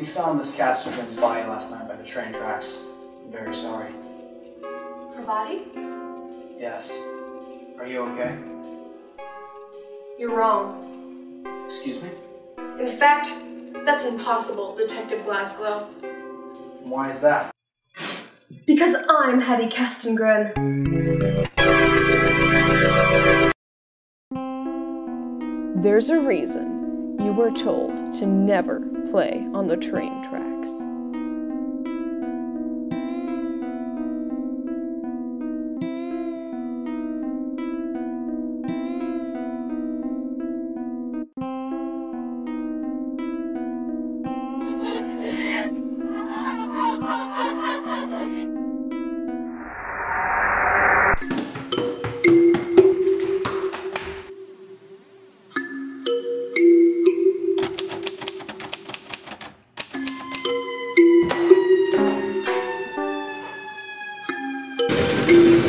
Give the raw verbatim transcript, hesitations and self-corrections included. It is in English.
We found Miss Casterman's body last night by the train tracks. I'm very sorry. Her body? Yes. Are you okay? You're wrong. Excuse me? In fact, that's impossible, Detective Glasgow. Why is that? Because I'm Hetty Castengren. There's a reason you were told to never play on the train tracks. Thank you.